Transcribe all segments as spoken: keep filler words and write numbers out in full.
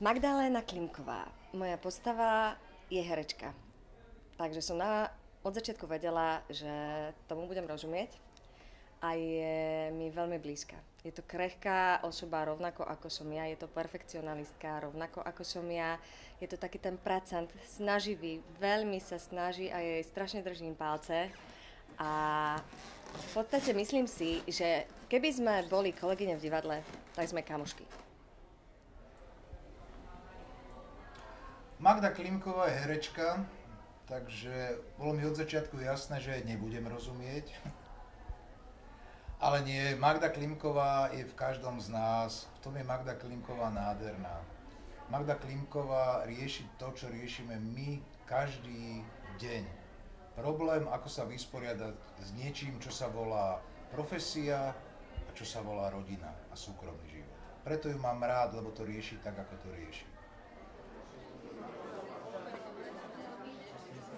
Magdaléna Klimková. Moja postava je herečka. Takže som na, od začiatku vedela, že tomu budem rozumieť a je mi veľmi blízka. Je to krehká osoba rovnako ako som ja, je to perfekcionalistka rovnako ako som ja. Je to taký ten pracant, snaživý, veľmi sa snaží a jej strašne držím palce. A v podstate myslím si, že keby sme boli kolegyne v divadle, tak sme kamošky. Magda Klimková je herečka, takže bolo mi od začiatku jasné, že jej nebudem rozumieť. Ale nie, Magda Klimková je v každom z nás, v tom je Magda Klimková nádherná. Magda Klimková rieši to, čo riešime my každý deň. Problém, ako sa vysporiadať s niečím, čo sa volá profesia a čo sa volá rodina a súkromný život. Preto ju mám rád, lebo to rieši tak, ako to rieši.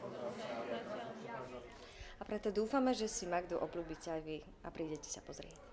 A preto dúfame, že si Magdu obľúbite aj vy a prídete sa pozrieť.